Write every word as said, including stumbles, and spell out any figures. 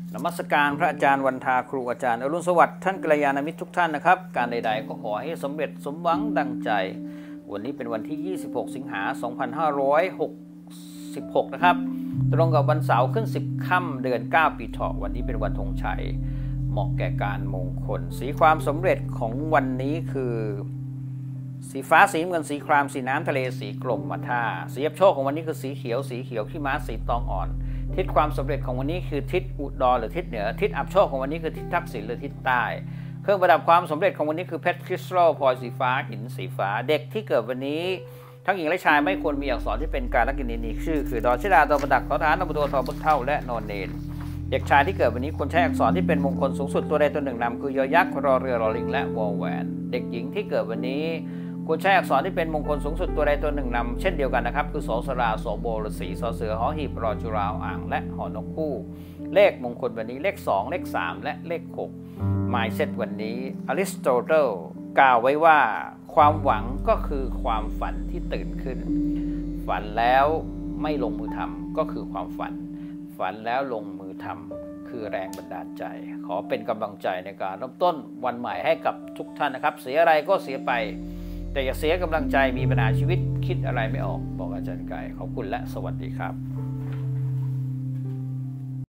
นมัสการพระอาจารย์วันทาครูอาจารย์อรุณสวัสดิ์ท่านกัลยาณมิตรทุกท่านนะครับการใดๆก็ขอให้สำเร็จสมหวังดังใจวันนี้เป็นวันที่ยี่สิบหกสิงหาคมสองพันห้าร้อยหกสิบหกนะครับตรงกับวันเสาร์ขึ้นสิบค่ำเดือนเก้าปีเถาะวันนี้เป็นวันธงชัยเหมาะแก่การมงคลสีความสำเร็จของวันนี้คือสีฟ้าสีเงินสีครามสีน้ำทะเลสีกลมมาท่าสีอับโชคของวันนี้คือสีเขียวสีเขียวขี้ม้าสีตองอ่อนทิศความสำเร็จของวันนี้คือทิศอุดรหรือทิศเหนือทิศอับโชคของวันนี้คือทิศทักษิณหรือทิศใต้เครื่องประดับความสำเร็จของวันนี้คือเพชรคริสตัลพลอยสีฟ้าหินสีฟ้าเด็กที่เกิดวันนี้ทั้งหญิงและชายไม่ควรมีอักษรที่เป็นการลักษณีชื่อคือดอชิดาตอประดักทอฐานนบตัวทอพุทเท่าและนอนเนนเด็กชายที่เกิดวันนี้ควรใช้อักษรที่เป็นมงคลสูงสุดตัวใดตัวหนึ่งนำคือยอยักษ์รอเรือรอลิงและวอลแหวนเด็กหญิงที่เกิดวันนี้ควรใช้อักษรที่เป็นมงคลสูงสุดตัวใดตัวหนึ่งนำเช่นเดียวกันนะครับคือสสราสโบฤษีสเสือหอหีบรอจุราวอ่างและหอนกคู่เลขมงคลวันนี้เลขสองเลขสามและเลขหกหมายเซตวันนี้อริสโตเติลกล่าวไว้ว่าความหวังก็คือความฝันที่ตื่นขึ้นฝันแล้วไม่ลงมือทำก็คือความฝันฝันแล้วลงมือทำคือแรงบันดาลใจขอเป็นกำลังใจในการเริ่มต้นวันใหม่ให้กับทุกท่านนะครับเสียอะไรก็เสียไปแต่อย่าเสียกำลังใจมีปัญหาชีวิตคิดอะไรไม่ออกบอกอาจารย์ไก่ขอบคุณและสวัสดีครับ